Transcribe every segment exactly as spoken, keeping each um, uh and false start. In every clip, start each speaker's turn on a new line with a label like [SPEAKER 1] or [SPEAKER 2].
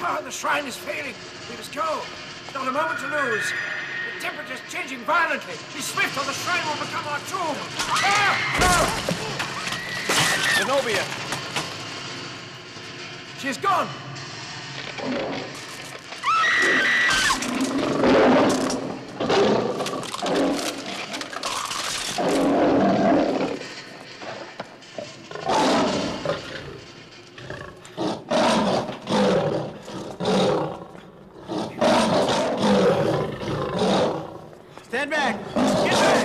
[SPEAKER 1] Ah, the shrine is failing. We must go. Not a moment to lose. The temperature's changing violently. Be swift or the shrine will become our tomb. Ah! Ah!
[SPEAKER 2] Zenobia!
[SPEAKER 1] She is gone.
[SPEAKER 2] Stand back! Get back!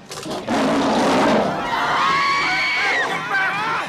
[SPEAKER 1] Get back!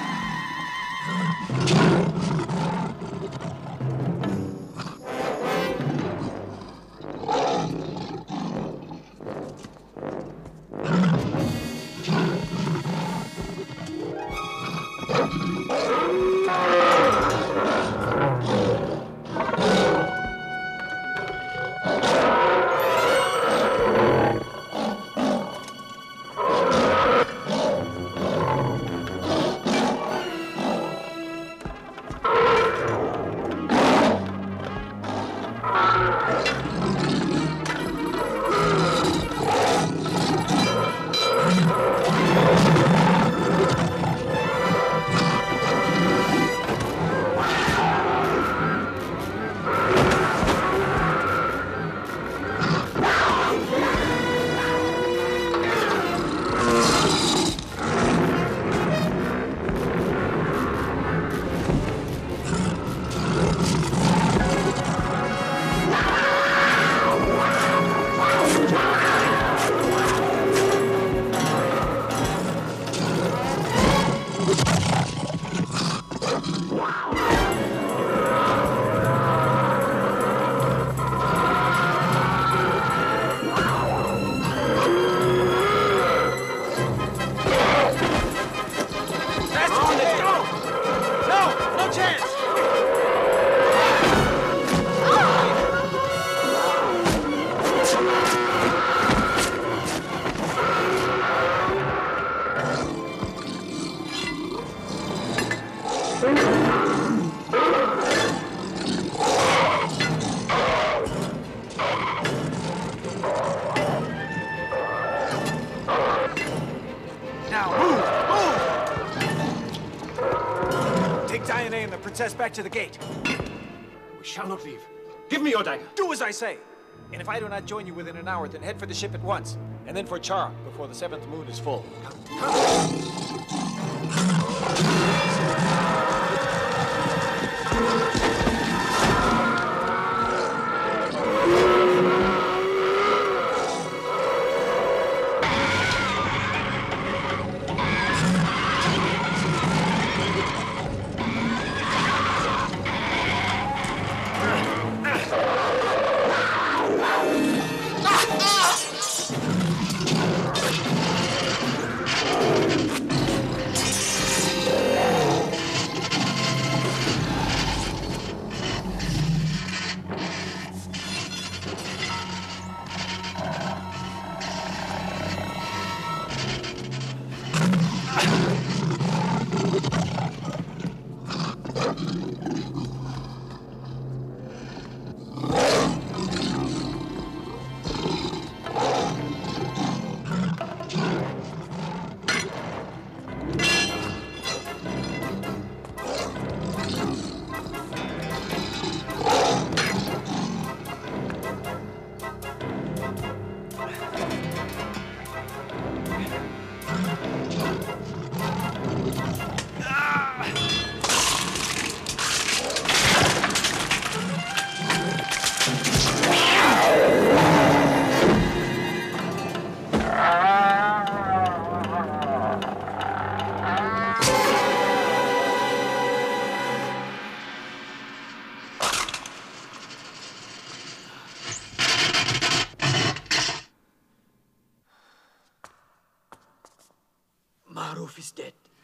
[SPEAKER 2] Princess back to the gate.
[SPEAKER 1] We shall not leave. Give me your dagger.
[SPEAKER 2] Do as I say. And if I do not join you within an hour, then head for the ship at once. And then for Charnak before the seventh moon is full.
[SPEAKER 1] Come. Come. Maruf is dead.